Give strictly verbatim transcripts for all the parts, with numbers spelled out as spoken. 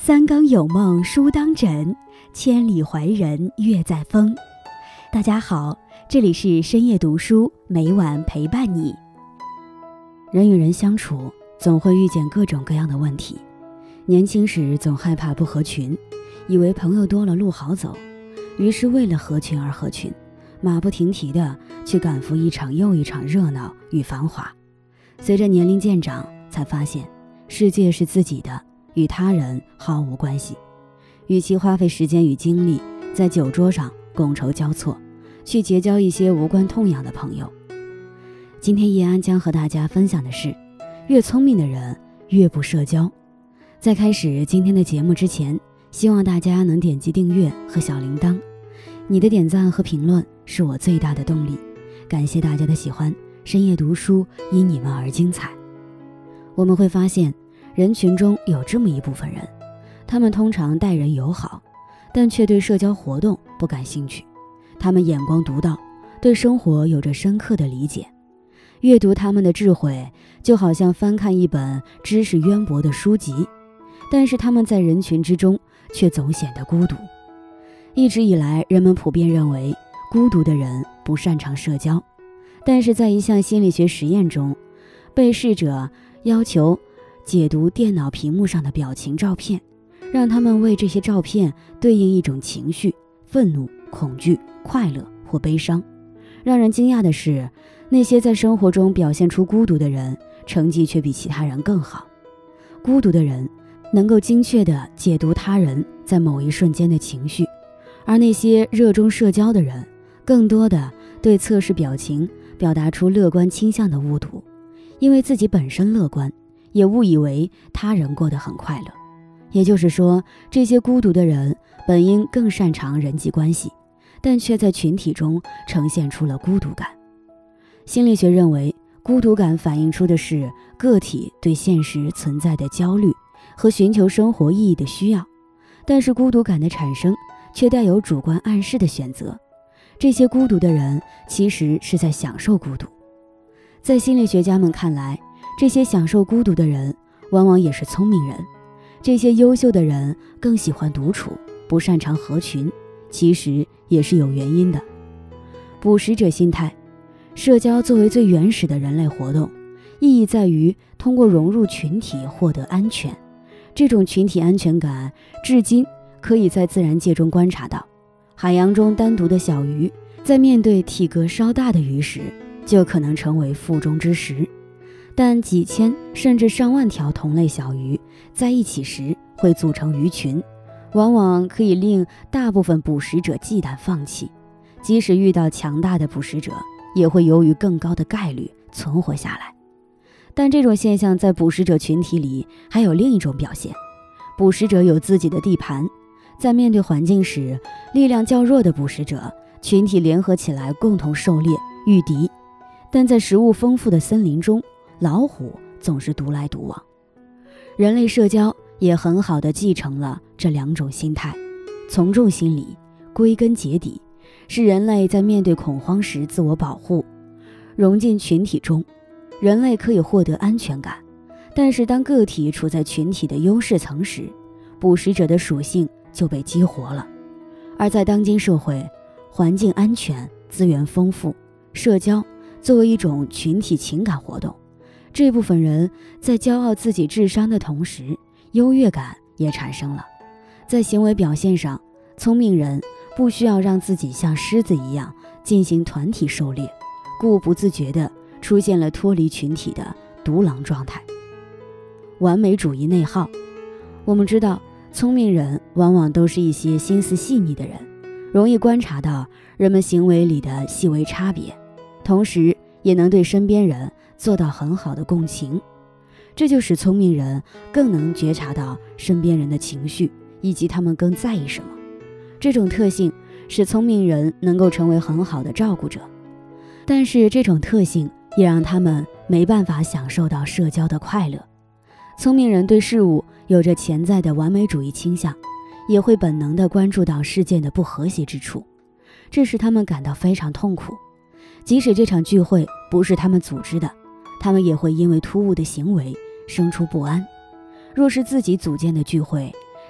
三更有梦书当枕，千里怀人月在风。大家好，这里是深夜读书，每晚陪伴你。人与人相处，总会遇见各种各样的问题。年轻时总害怕不合群，以为朋友多了路好走，于是为了合群而合群，马不停蹄地去赶赴一场又一场热闹与繁华。随着年龄渐长，才发现世界是自己的，与他人毫无关系。与其花费时间与精力在酒桌上觥筹交错，去结交一些无关痛痒的朋友。今天叶安将和大家分享的是，越聪明的人越不社交。在开始今天的节目之前，希望大家能点击订阅和小铃铛，你的点赞和评论是我最大的动力。感谢大家的喜欢，深夜读书因你们而精彩。我们会发现，人群中有这么一部分人，他们通常待人友好，但却对社交活动不感兴趣。他们眼光独到，对生活有着深刻的理解。阅读他们的智慧，就好像翻看一本知识渊博的书籍，但是他们在人群之中却总显得孤独。一直以来，人们普遍认为孤独的人不擅长社交，但是在一项心理学实验中，被试者要求解读电脑屏幕上的表情照片，让他们为这些照片对应一种情绪，愤怒、恐惧、快乐或悲伤。让人惊讶的是，那些在生活中表现出孤独的人，成绩却比其他人更好。孤独的人能够精确地解读他人在某一瞬间的情绪，而那些热衷社交的人，更多的对测试表情表达出乐观倾向的误读，因为自己本身乐观，也误以为他人过得很快乐。也就是说，这些孤独的人本应更擅长人际关系，但却在群体中呈现出了孤独感。心理学认为，孤独感反映出的是个体对现实存在的焦虑和寻求生活意义的需要，但是孤独感的产生却带有主观暗示的选择。这些孤独的人其实是在享受孤独。在心理学家们看来，这些享受孤独的人往往也是聪明人。这些优秀的人更喜欢独处，不擅长合群，其实也是有原因的。捕食者心态，社交作为最原始的人类活动，意义在于通过融入群体获得安全。这种群体安全感至今可以在自然界中观察到。海洋中单独的小鱼，在面对体格稍大的鱼时，就可能成为腹中之食。但几千甚至上万条同类小鱼在一起时会组成鱼群，往往可以令大部分捕食者忌惮放弃，即使遇到强大的捕食者，也会由于更高的概率存活下来。但这种现象在捕食者群体里还有另一种表现，捕食者有自己的地盘，在面对环境时，力量较弱的捕食者群体联合起来共同狩猎御敌，但在食物丰富的森林中，老虎总是独来独往。人类社交也很好地继承了这两种心态。从众心理归根结底是人类在面对恐慌时自我保护。融进群体中，人类可以获得安全感，但是当个体处在群体的优势层时，捕食者的属性就被激活了。而在当今社会，环境安全，资源丰富，社交作为一种群体情感活动，这部分人在骄傲自己智商的同时，优越感也产生了。在行为表现上，聪明人不需要让自己像狮子一样进行团体狩猎，故不自觉地出现了脱离群体的独狼状态。完美主义内耗，我们知道，聪明人往往都是一些心思细腻的人，容易观察到人们行为里的细微差别，同时也能对身边人做到很好的共情，这就使聪明人更能觉察到身边人的情绪以及他们更在意什么。这种特性使聪明人能够成为很好的照顾者，但是这种特性也让他们没办法享受到社交的快乐。聪明人对事物有着潜在的完美主义倾向，也会本能地关注到事件的不和谐之处，这使他们感到非常痛苦。即使这场聚会不是他们组织的，他们也会因为突兀的行为生出不安。若是自己组建的聚会，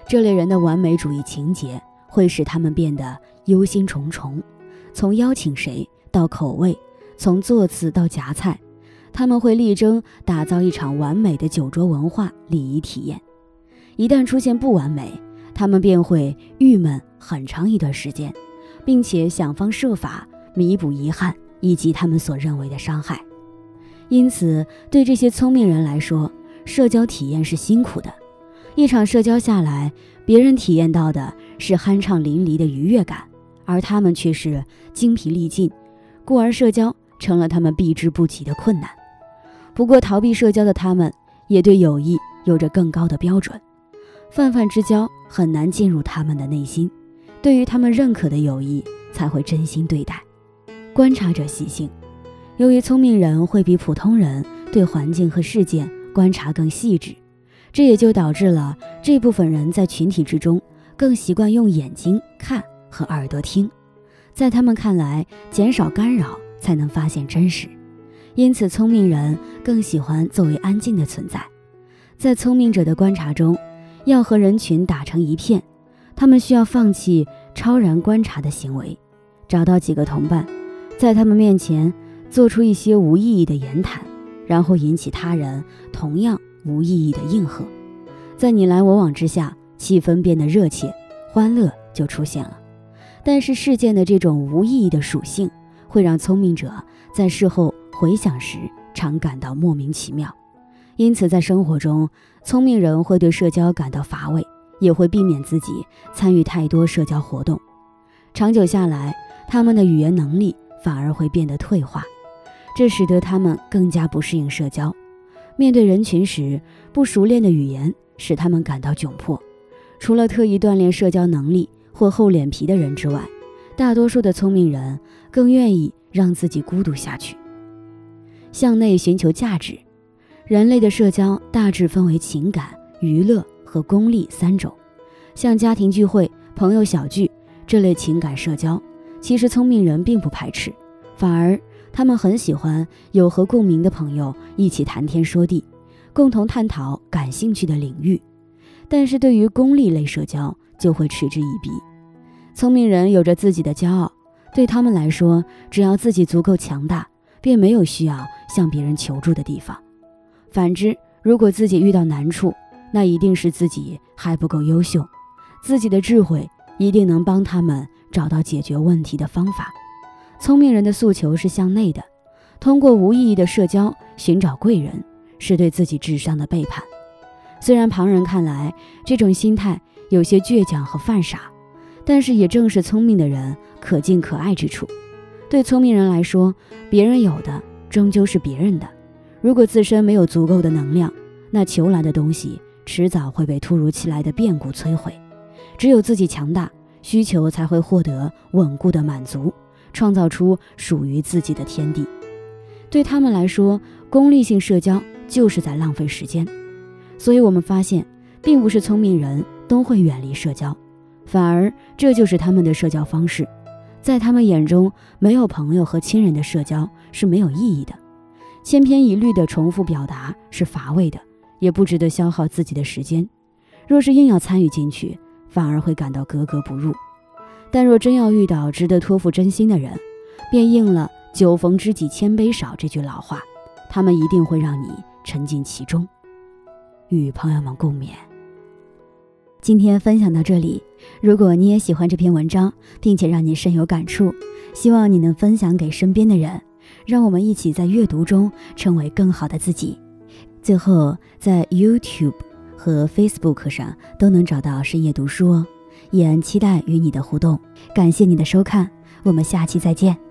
这类人的完美主义情节会使他们变得忧心忡忡，从邀请谁到口味，从座次到夹菜，他们会力争打造一场完美的酒桌文化礼仪体验。一旦出现不完美，他们便会郁闷很长一段时间，并且想方设法弥补遗憾以及他们所认为的伤害。因此，对这些聪明人来说，社交体验是辛苦的。一场社交下来，别人体验到的是酣畅淋漓的愉悦感，而他们却是精疲力尽，故而社交成了他们避之不及的困难。不过，逃避社交的他们也对友谊有着更高的标准，泛泛之交很难进入他们的内心，对于他们认可的友谊才会真心对待。观察者习性，由于聪明人会比普通人对环境和事件观察更细致，这也就导致了这部分人在群体之中更习惯用眼睛看和耳朵听，在他们看来，减少干扰才能发现真实。因此，聪明人更喜欢作为安静的存在。在聪明者的观察中，要和人群打成一片，他们需要放弃超然观察的行为，找到几个同伴，在他们面前做出一些无意义的言谈，然后引起他人同样无意义的应和。在你来我往之下，气氛变得热切，欢乐就出现了。但是事件的这种无意义的属性会让聪明者在事后回想时常感到莫名其妙。因此在生活中，聪明人会对社交感到乏味，也会避免自己参与太多社交活动。长久下来，他们的语言能力反而会变得退化，这使得他们更加不适应社交。面对人群时，不熟练的语言使他们感到窘迫。除了特意锻炼社交能力或厚脸皮的人之外，大多数的聪明人更愿意让自己孤独下去。向内寻求价值。人类的社交大致分为情感、娱乐和功利三种。像家庭聚会、朋友小聚这类情感社交，其实聪明人并不排斥，反而他们很喜欢有和共鸣的朋友一起谈天说地，共同探讨感兴趣的领域。但是对于功利类社交就会嗤之以鼻。聪明人有着自己的骄傲，对他们来说，只要自己足够强大，便没有需要向别人求助的地方。反之，如果自己遇到难处，那一定是自己还不够优秀，自己的智慧一定能帮他们找到解决问题的方法。聪明人的诉求是向内的，通过无意义的社交寻找贵人，是对自己智商的背叛。虽然旁人看来这种心态有些倔强和犯傻，但是也正是聪明的人可敬可爱之处。对聪明人来说，别人有的终究是别人的，如果自身没有足够的能量，那求来的东西迟早会被突如其来的变故摧毁。只有自己强大，需求才会获得稳固的满足，创造出属于自己的天地。对他们来说，功利性社交就是在浪费时间。所以我们发现，并不是聪明人都会远离社交，反而这就是他们的社交方式。在他们眼中，没有朋友和亲人的社交是没有意义的，千篇一律的重复表达是乏味的，也不值得消耗自己的时间。若是硬要参与进去，反而会感到格格不入。但若真要遇到值得托付真心的人，便应了酒逢知己千杯少这句老话，他们一定会让你沉浸其中。与朋友们共勉。今天分享到这里，如果你也喜欢这篇文章，并且让你深有感触，希望你能分享给身边的人，让我们一起在阅读中成为更好的自己。最后，在 YouTube 和 Facebook 上都能找到深夜读书哦，也期待与你的互动。感谢你的收看，我们下期再见。